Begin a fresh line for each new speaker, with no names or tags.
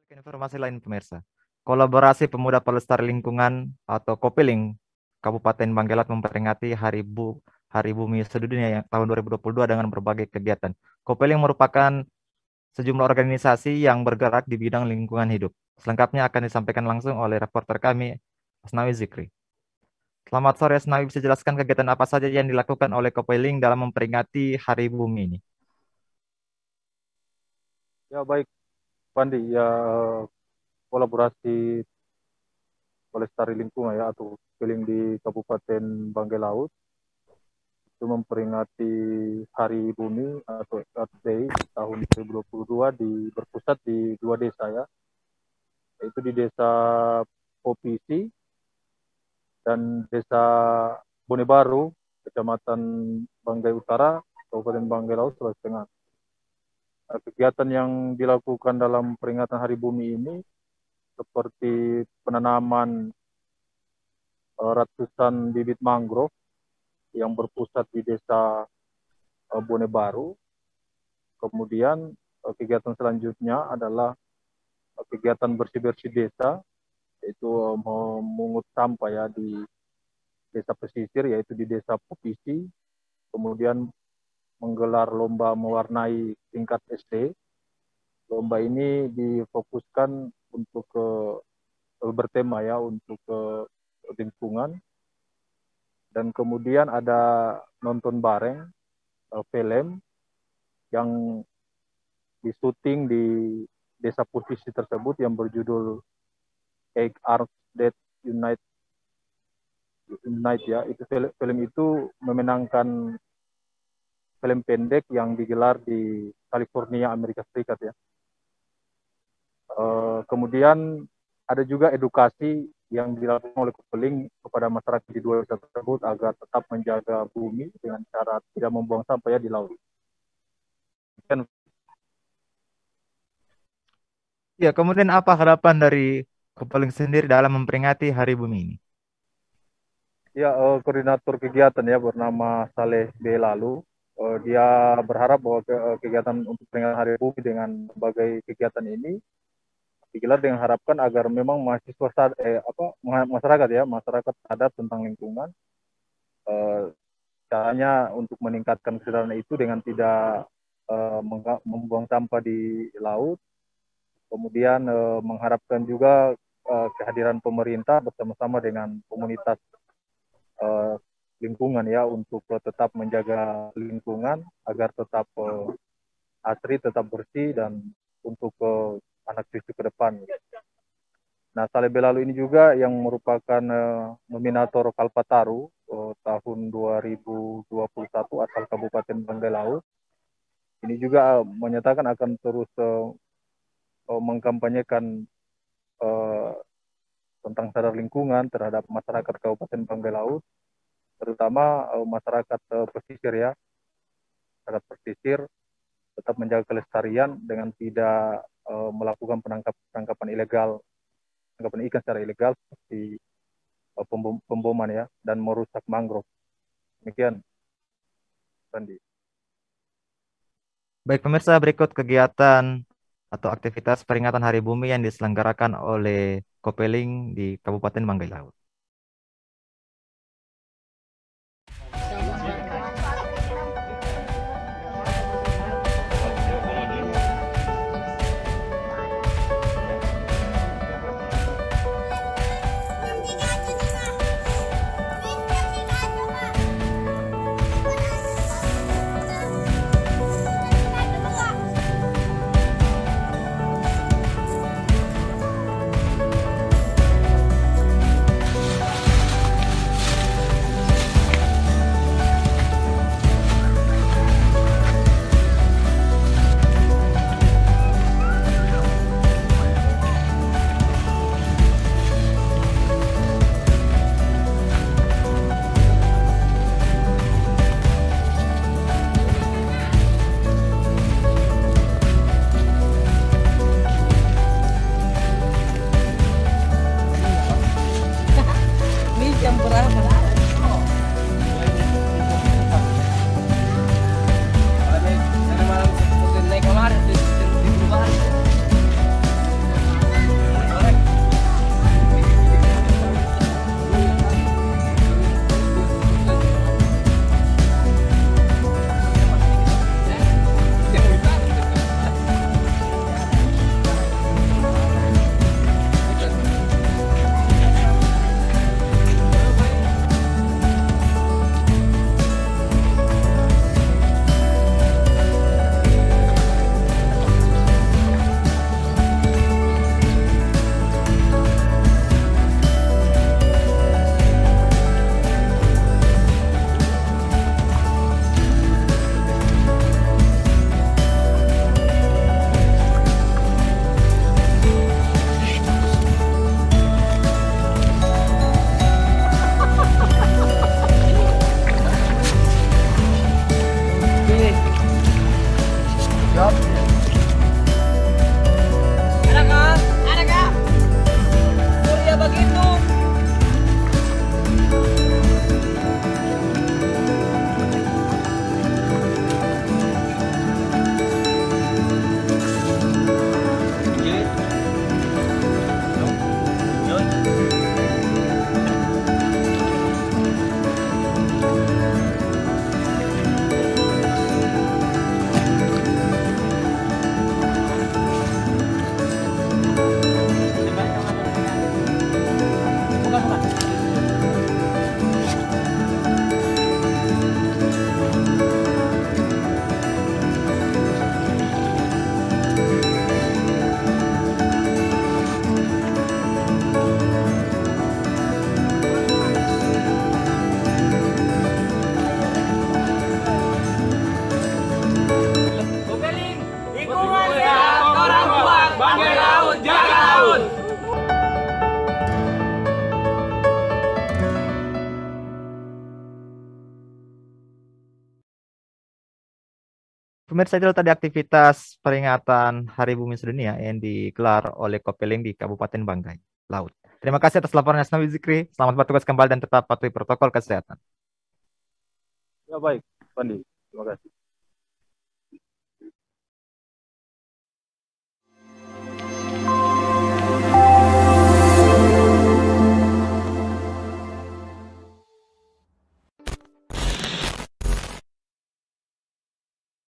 Informasi lain pemirsa, kolaborasi pemuda pelestari lingkungan atau Kopiling Kabupaten Banggelat memperingati Hari Bumi Sedunia yang tahun 2022 dengan berbagai kegiatan. Kopiling merupakan sejumlah organisasi yang bergerak di bidang lingkungan hidup. Selengkapnya akan disampaikan langsung oleh reporter kami, Asnawi Zikri. Selamat sore, Asnawi, bisa jelaskan kegiatan apa saja yang dilakukan oleh Kopiling dalam memperingati Hari Bumi ini?
Ya baik, Pandi. Ya, kolaborasi pelestari lingkungan ya atau Kopiling di Kabupaten Banggai Laut itu memperingati Hari Bumi atau Earth Day tahun 2022 berpusat di dua desa ya, yaitu di Desa Popisi dan Desa Bone Baru, Kecamatan Banggai Utara, Kabupaten Banggai Laut, Sulawesi Tengah. Kegiatan yang dilakukan dalam peringatan Hari Bumi ini seperti penanaman ratusan bibit mangrove yang berpusat di Desa Bone Baru. Kemudian kegiatan selanjutnya adalah kegiatan bersih-bersih desa, yaitu memungut sampah ya di desa pesisir, yaitu di Desa Popisi. Kemudian menggelar lomba mewarnai tingkat SD. Lomba ini difokuskan untuk bertema ya untuk lingkungan. Dan kemudian ada nonton bareng film yang disuting di Desa Popisi tersebut yang berjudul Eight Arts That Unite ya. Itu film itu memenangkan film pendek yang digelar di California, Amerika Serikat ya. Kemudian ada juga edukasi yang dilakukan oleh Kopiling kepada masyarakat di dua desa tersebut agar tetap menjaga bumi dengan cara tidak membuang sampah ya di laut.
Ya, kemudian apa harapan dari Kopiling sendiri dalam memperingati Hari Bumi ini?
Ya, koordinator kegiatan ya bernama Saleh B. Lalu. Dia berharap bahwa kegiatan untuk peringatan Hari Bumi dengan berbagai kegiatan ini digelar dengan harapan agar memang masyarakat sadar tentang lingkungan. Caranya untuk meningkatkan kesadaran itu dengan tidak membuang sampah di laut. Kemudian mengharapkan juga kehadiran pemerintah bersama-sama dengan komunitas lingkungan ya untuk tetap menjaga lingkungan agar tetap asri, tetap bersih dan untuk anak cucu ke depan. Nah, Saleh Belalu ini juga yang merupakan nominator Kalpataru tahun 2021 asal Kabupaten Banggai Laut. Ini juga menyatakan akan terus mengkampanyekan tentang sadar lingkungan terhadap masyarakat Kabupaten Banggai Laut, terutama masyarakat pesisir ya. Masyarakat pesisir tetap menjaga kelestarian dengan tidak melakukan penangkapan ikan secara ilegal seperti pemboman ya dan merusak mangrove. Demikian, Sandi.
Baik pemirsa, berikut kegiatan atau aktivitas peringatan Hari Bumi yang diselenggarakan oleh Kopiling di Kabupaten Banggai Laut. pemirsa itu tadi aktivitas peringatan Hari Bumi Sedunia yang digelar oleh Kopeling di Kabupaten Banggai, Laut. Terima kasih atas laporannya, Asnawi Zikri. Selamat bertugas kembali dan tetap patuhi protokol kesehatan.
Ya baik, Pandi. Terima kasih.